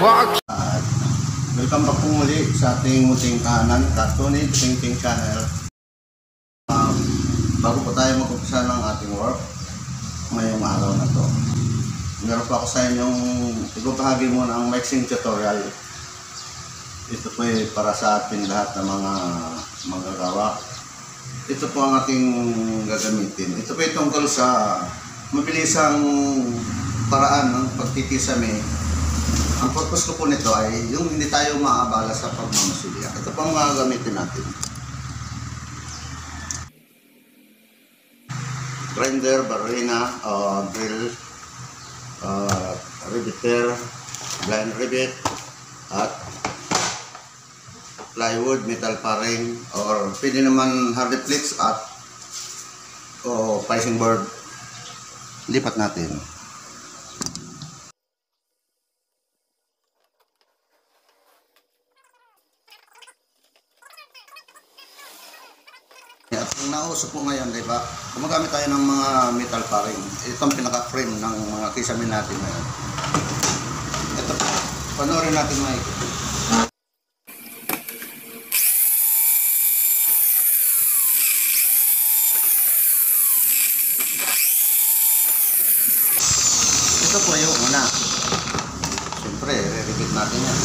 At welcome back po muli sa ating muting kahanan, Cartoony Painting Channel. Bago po tayo mag-umpisa ng ating work ngayong araw na to, meron po ako sa inyong ibabahagi muna ang mixing tutorial. Ito po ay para sa ating lahat ng mga manggagawa. Ito po ang ating gagamitin. Ito po ay tungkol sa mabilisang paraan ng pagkikisame. Ang purpose ko po nito ay yung hindi tayo maabala sa pagmamasulya. Ito po ang gagamitin natin. Grinder, barina, drill, riveter, blind rivet, at plywood, metal paring, or pwede naman hardiplex at picing board. Lipat natin. At ang nauso po ngayon, diba? Gumagamit tayo ng mga metal paring. Ito ang pinaka-frame ng mga kisame natin ngayon. Ito po. Panoorin natin maikot. Ito po yung una. Siyempre, re-repeat natin yan.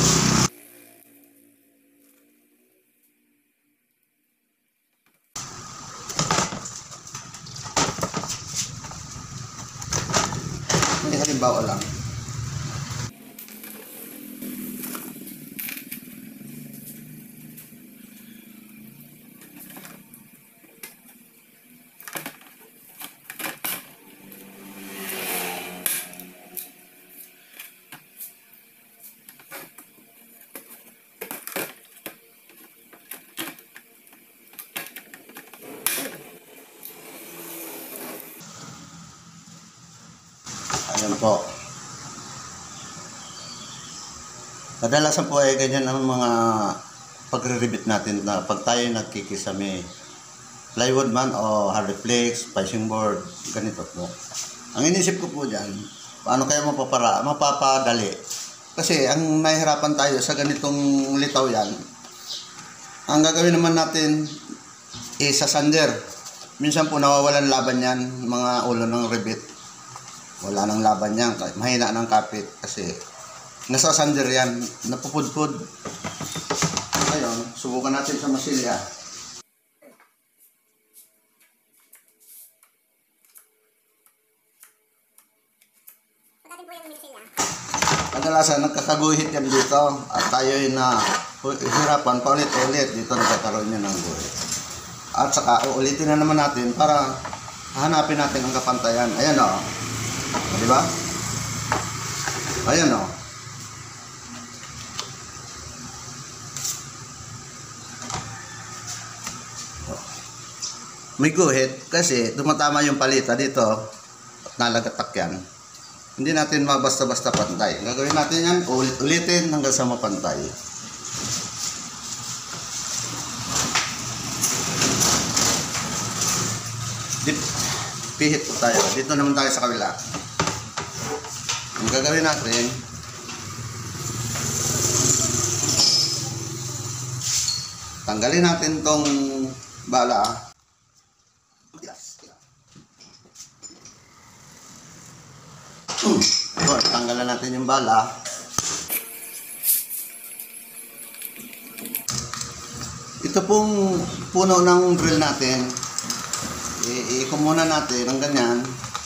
May halimbawa lang. Ayan po. Kadalasan po ay ganyan ang mga pagre-rivet natin na pag tayo nagkikisame. Plywood man o hardiplex, picing board, ganito po. Ang inisip ko po dyan, paano kaya mapapadali? Kasi ang nahihirapan tayo sa ganitong litaw yan, ang gagawin naman natin is sa sander. Minsan po nawawalan laban yan, mga ulo ng rivet. Wala nang laban yan, mahina ng kapit kasi nasa sander yan, napupudpud. Ngayon, subukan natin sa masilya. Kadalasan nagkakaguhit yan dito at tayo ay na hirapan paulit-ulit dito nagkakaroon yan ng guhit. At saka uulitin na naman natin para hanapin natin ang kapantayan. Ayan o. Diba? Ayan o. May guhit kasi tumatama yung palita dito at nalagatak yan. Hindi natin mabasta-basta pantay. Gagawin natin yan, ulit-ulitin hanggang sa mapantay. Pihit po tayo. Dito naman tayo sa kabila. Ang gagawin natin, tanggalin natin tong bala. Tanggalan natin yung bala. Ito pong puno ng drill natin. Iiko muna natin ng ganyan.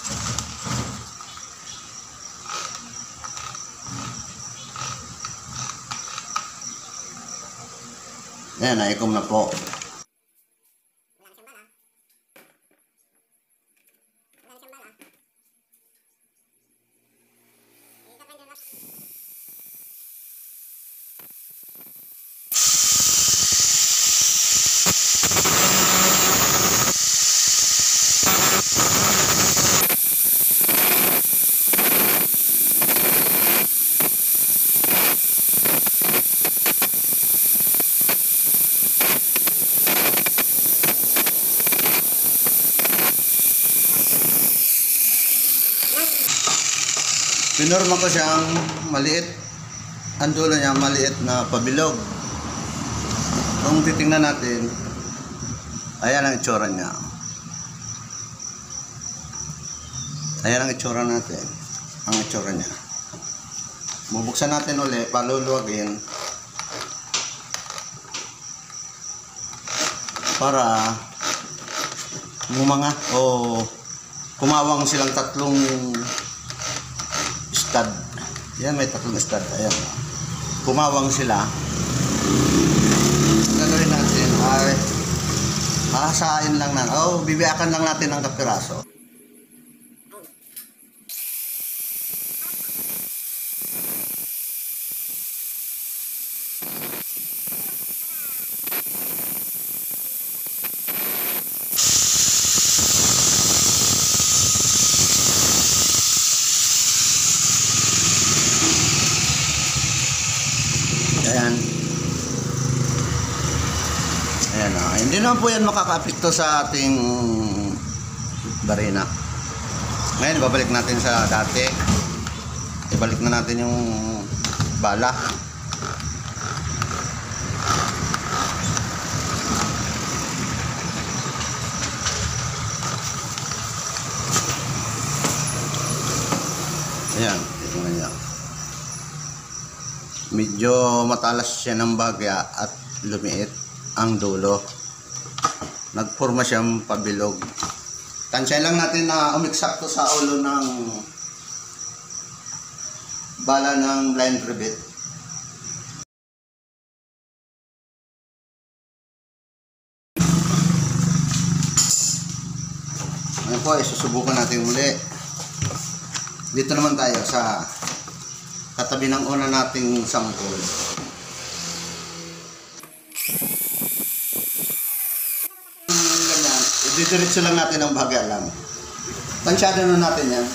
Ayan, naikom na po. Pinorma ko siyang maliit ang dulo niya maliit na pabilog. Kung titingnan natin, ayan ang itsura niya. Ayan ang itsura natin. Ang itsura niya. Bubuksan natin ulit, paluluwagin para mumanga o kumawang silang tatlong stud. Yan, may tatlong stud. Ayan. Kumawang sila. Gagawin natin ay hahasain lang na. Bibiyakan lang natin ng kapiraso. Ayan. Ayan o. Hindi naman po yan makaka-apekto sa ating barina. Ngayon, babalik natin sa dati. Ibalik na natin yung bala. Ayan. Tingnan niyo. Medyo matalas siya ng bagya at lumiit ang dulo. Nagforma siyang pabilog. Tansyahin lang natin na umiksakto sa ulo ng bala ng blind rivet. Ngayon po, susubukan natin muli. Dito naman tayo sa katabi ng una nating sample. Ganyan, didiretso lang natin ang bagay lang. Tansyado na natin yan.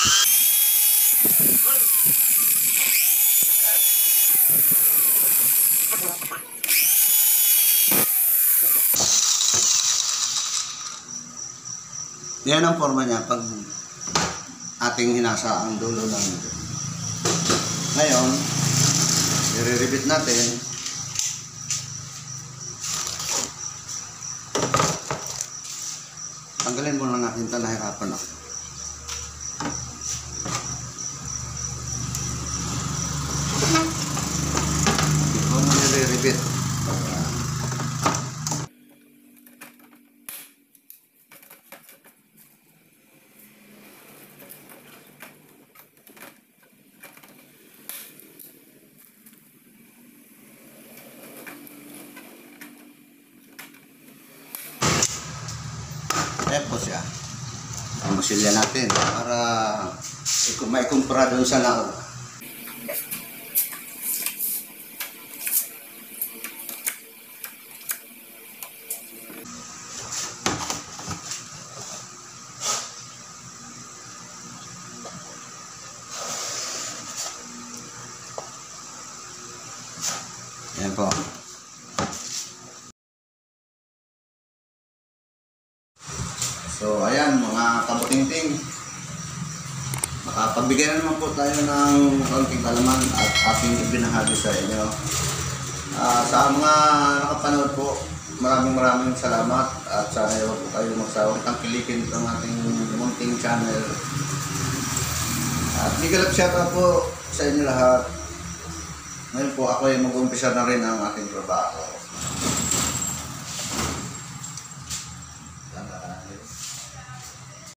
Yan ang forma niya pag ating hinasa ang dulo ng ito. Ngayon, i-repeat natin. Tanggalin muna natin ito, nahirapan ako. Ito mo i-repeat. Ayan po siya. Ang masilya natin para maikumpara doon sa naon. Ayan po. So, ayan mga kabuting-ting. Makapagbigay na naman po tayo ng konting kalaman at ating ibinahagi sa inyo. Sa mga nakapanood po, maraming salamat at sana huwag po kayo magsawang tangkilikin itong ating munting channel. At big love shoutout po sa inyo lahat. Ngayon po ako ay mag-umpisa na rin ang ating trabaho.